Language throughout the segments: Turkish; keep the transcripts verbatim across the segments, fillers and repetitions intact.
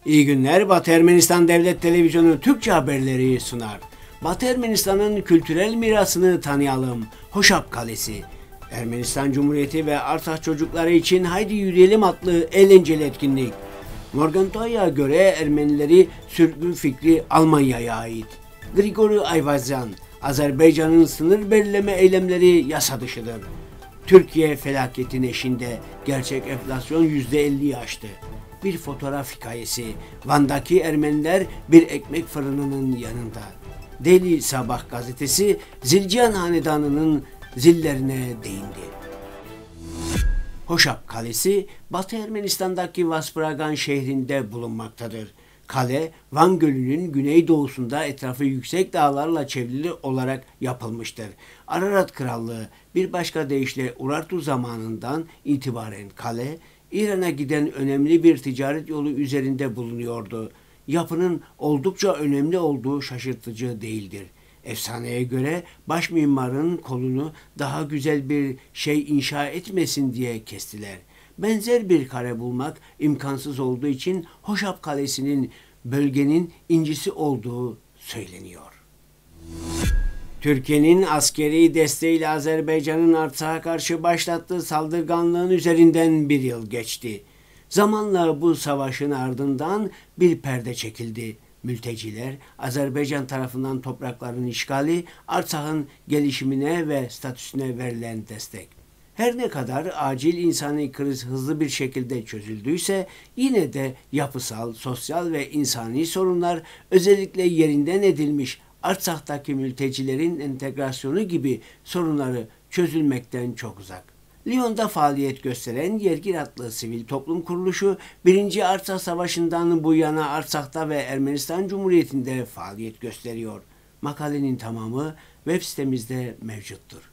İyi günler. Batı Ermenistan Devlet Televizyonu Türkçe haberleri sunar. Batı Ermenistan'ın kültürel mirasını tanıyalım. Hoşap Kalesi. Ermenistan Cumhuriyeti ve Artsakh çocukları için Haydi Yürüyelim adlı eğlenceli etkinlik. Morgenthau'a göre Ermenileri sürgün fikri Almanya'ya ait. Grigori Ayvazyan, Azerbaycan'ın sınır belirleme eylemleri yasa dışıdır. Türkiye felaketin eşinde, gerçek enflasyon yüzde elliyi aştı. Bir fotoğraf hikayesi, Van'daki Ermeniler bir ekmek fırınının yanında. Deli Sabah gazetesi Zilcihan Hanedanı'nın zillerine değindi. Hoşap Kalesi, Batı Ermenistan'daki Vaspuragan şehrinde bulunmaktadır. Kale, Van Gölü'nün güneydoğusunda etrafı yüksek dağlarla çevrili olarak yapılmıştır. Ararat Krallığı, bir başka deyişle Urartu zamanından itibaren kale, İran'a giden önemli bir ticaret yolu üzerinde bulunuyordu. Yapının oldukça önemli olduğu şaşırtıcı değildir. Efsaneye göre baş mimarın kolunu daha güzel bir şey inşa etmesin diye kestiler. Benzer bir kare bulmak imkansız olduğu için Hoşap Kalesi'nin bölgenin incisi olduğu söyleniyor. Türkiye'nin askeri desteğiyle Azerbaycan'ın Artsak'a karşı başlattığı saldırganlığın üzerinden bir yıl geçti. Zamanla bu savaşın ardından bir perde çekildi. Mülteciler, Azerbaycan tarafından toprakların işgali, Artsak'ın gelişimine ve statüsüne verilen destek. Her ne kadar acil insani kriz hızlı bir şekilde çözüldüyse yine de yapısal, sosyal ve insani sorunlar özellikle yerinden edilmiş Artsak'taki mültecilerin entegrasyonu gibi sorunları çözülmekten çok uzak. Lyon'da faaliyet gösteren Yergir adlı sivil toplum kuruluşu birinci Artsakh Savaşı'ndan bu yana Artsak'ta ve Ermenistan Cumhuriyeti'nde faaliyet gösteriyor. Makalenin tamamı web sitemizde mevcuttur.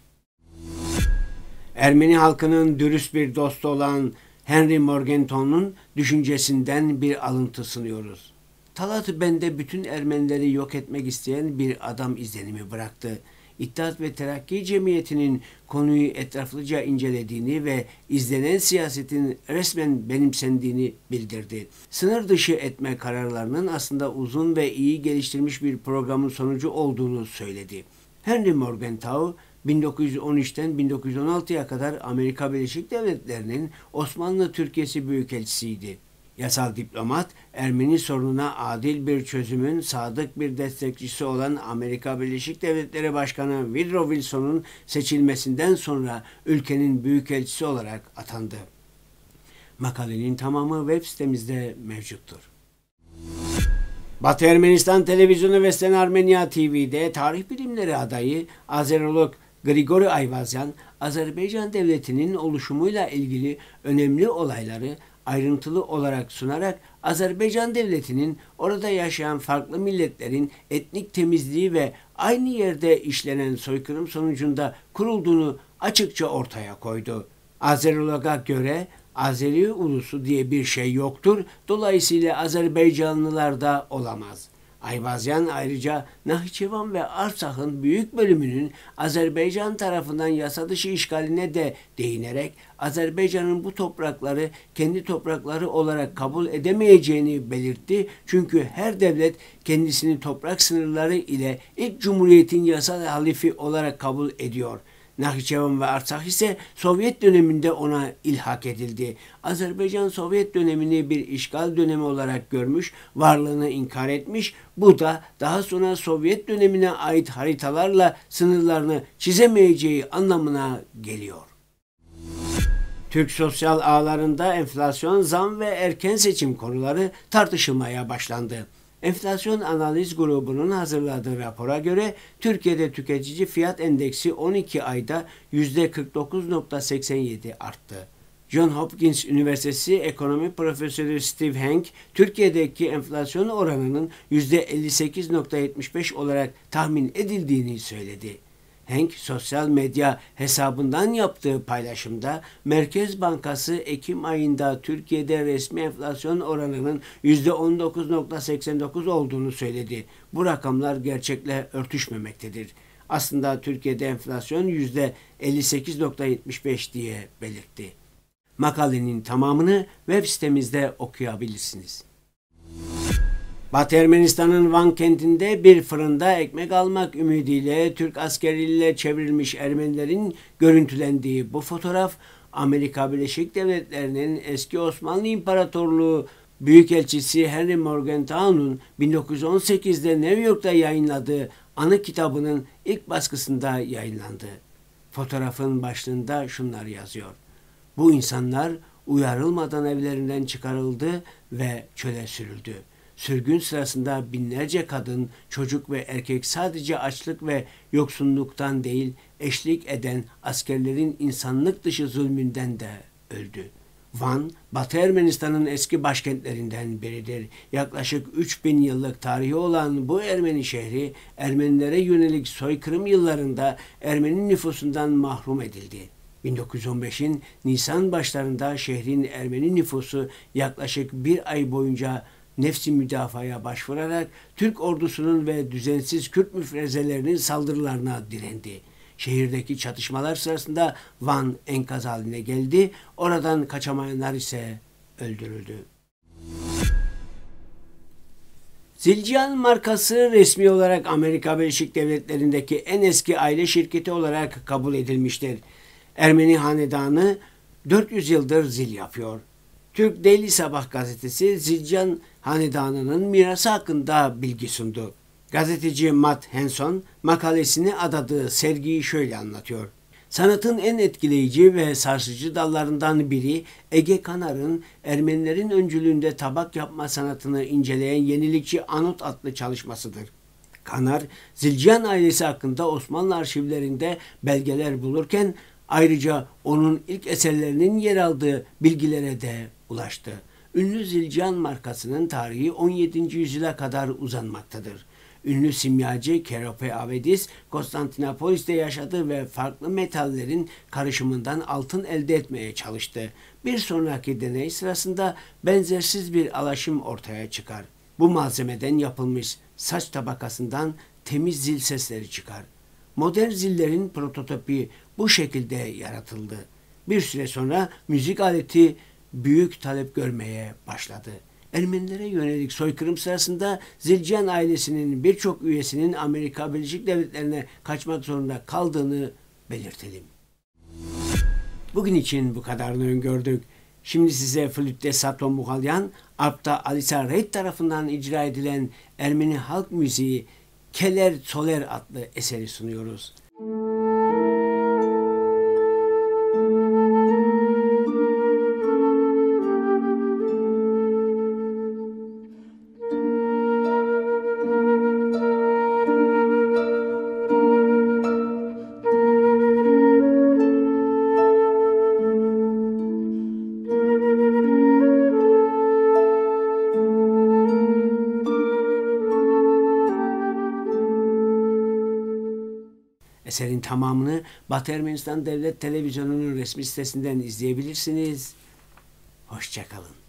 Ermeni halkının dürüst bir dostu olan Henry Morgenthau'nun düşüncesinden bir alıntı sunuyoruz. Talat bende bütün Ermenileri yok etmek isteyen bir adam izlenimi bıraktı. İttihat ve Terakki Cemiyeti'nin konuyu etraflıca incelediğini ve izlenen siyasetin resmen benimsendiğini bildirdi. Sınır dışı etme kararlarının aslında uzun ve iyi geliştirilmiş bir programın sonucu olduğunu söyledi. Henry Morgenthau, bin dokuz yüz on üçten bin dokuz yüz on altıya kadar Amerika Birleşik Devletleri'nin Osmanlı Türkiye'si büyükelçisiydi. Yasal diplomat, Ermeni sorununa adil bir çözümün sadık bir destekçisi olan Amerika Birleşik Devletleri Başkanı Woodrow Wilson'un seçilmesinden sonra ülkenin büyükelçisi olarak atandı. Makalenin tamamı web sitemizde mevcuttur. Batı Ermenistan Televizyonu ve Sen Armenia T V'de tarih bilimleri adayı Azerolog Grigori Ayvazyan, Azerbaycan Devleti'nin oluşumuyla ilgili önemli olayları ayrıntılı olarak sunarak Azerbaycan Devleti'nin orada yaşayan farklı milletlerin etnik temizliği ve aynı yerde işlenen soykırım sonucunda kurulduğunu açıkça ortaya koydu. Azerolog'a göre Azeri ulusu diye bir şey yoktur, dolayısıyla Azerbaycanlılar da olamaz. Ayvazyan ayrıca Nahçıvan ve Artsak'ın büyük bölümünün Azerbaycan tarafından yasa dışı işgaline de değinerek Azerbaycan'ın bu toprakları kendi toprakları olarak kabul edemeyeceğini belirtti. Çünkü her devlet kendisini toprak sınırları ile ilk cumhuriyetin yasal halifi olarak kabul ediyor. Nahçıvan ve Artsakh ise Sovyet döneminde ona ilhak edildi. Azerbaycan Sovyet dönemini bir işgal dönemi olarak görmüş, varlığını inkar etmiş. Bu da daha sonra Sovyet dönemine ait haritalarla sınırlarını çizemeyeceği anlamına geliyor. Türk sosyal ağlarında enflasyon, zam ve erken seçim konuları tartışılmaya başlandı. Enflasyon Analiz Grubu'nun hazırladığı rapora göre Türkiye'de tüketici fiyat endeksi on iki ayda yüzde kırk dokuz virgül seksen yedi arttı. John Hopkins Üniversitesi Ekonomi Profesörü Steve Hank, Türkiye'deki enflasyon oranının yüzde elli sekiz virgül yetmiş beş olarak tahmin edildiğini söyledi. Hank, sosyal medya hesabından yaptığı paylaşımda Merkez Bankası Ekim ayında Türkiye'de resmi enflasyon oranının yüzde on dokuz virgül seksen dokuz olduğunu söyledi. Bu rakamlar gerçekle örtüşmemektedir. Aslında Türkiye'de enflasyon yüzde elli sekiz virgül yetmiş beş diye belirtti. Makalenin tamamını web sitemizde okuyabilirsiniz. Batı Ermenistan'ın Van kentinde bir fırında ekmek almak ümidiyle Türk askeriyle çevrilmiş Ermenilerin görüntülendiği bu fotoğraf, Amerika Birleşik Devletleri'nin eski Osmanlı İmparatorluğu Büyükelçisi Henry Morgenthau'nun bin dokuz yüz on sekizde New York'ta yayınladığı anı kitabının ilk baskısında yayınlandı. Fotoğrafın başlığında şunlar yazıyor: Bu insanlar uyarılmadan evlerinden çıkarıldı ve çöle sürüldü. Sürgün sırasında binlerce kadın, çocuk ve erkek sadece açlık ve yoksunluktan değil, eşlik eden askerlerin insanlık dışı zulmünden de öldü. Van, Batı Ermenistan'ın eski başkentlerinden biridir. Yaklaşık üç bin yıllık tarihi olan bu Ermeni şehri, Ermenilere yönelik soykırım yıllarında Ermeni nüfusundan mahrum edildi. bin dokuz yüz on beşin Nisan başlarında şehrin Ermeni nüfusu yaklaşık bir ay boyunca nefsi müdafaya başvurarak Türk ordusunun ve düzensiz Kürt müfrezelerinin saldırılarına direndi. Şehirdeki çatışmalar sırasında Van enkaz haline geldi. Oradan kaçamayanlar ise öldürüldü. Zildjian markası resmi olarak Amerika Birleşik Devletleri'ndeki en eski aile şirketi olarak kabul edilmiştir. Ermeni hanedanı dört yüz yıldır zil yapıyor. Türk Daily Sabah gazetesi Zildjian hanedanının mirası hakkında bilgi sundu. Gazeteci Matt Henson makalesini adadığı sergiyi şöyle anlatıyor. Sanatın en etkileyici ve sarsıcı dallarından biri Ege Kanar'ın Ermenilerin öncülüğünde tabak yapma sanatını inceleyen yenilikçi Anot adlı çalışmasıdır. Kanar, Zildjian ailesi hakkında Osmanlı arşivlerinde belgeler bulurken ayrıca onun ilk eserlerinin yer aldığı bilgilere de ulaştı. Ünlü Zildjian markasının tarihi on yedinci yüzyıla kadar uzanmaktadır. Ünlü simyacı Kerope Avedis, Konstantinopolis'te yaşadı ve farklı metallerin karışımından altın elde etmeye çalıştı. Bir sonraki deney sırasında benzersiz bir alaşım ortaya çıkar. Bu malzemeden yapılmış saç tabakasından temiz zil sesleri çıkar. Modern zillerin prototipi bu şekilde yaratıldı. Bir süre sonra müzik aleti büyük talep görmeye başladı. Ermenilere yönelik soykırım sırasında Zildjian ailesinin birçok üyesinin Amerika Birleşik Devletleri'ne kaçmak zorunda kaldığını belirtelim. Bugün için bu kadarını öngördük. Şimdi size flütte Sato Muhalyan, arpta Alisa Reid tarafından icra edilen Ermeni halk müziği Keler Soler adlı eseri sunuyoruz. Eserin tamamını Batı Ermenistan Devlet Televizyonu'nun resmi sitesinden izleyebilirsiniz. Hoşça kalın.